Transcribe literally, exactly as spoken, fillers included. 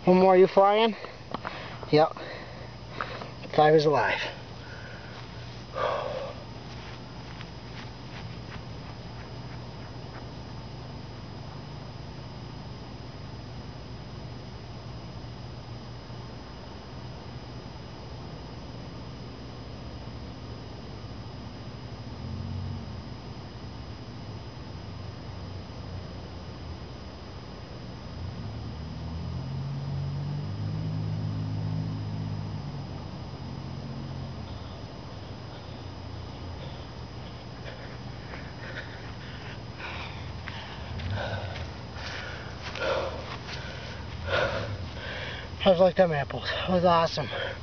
One more, you flying? Yep. Five is alive. How's like them apples? That was awesome.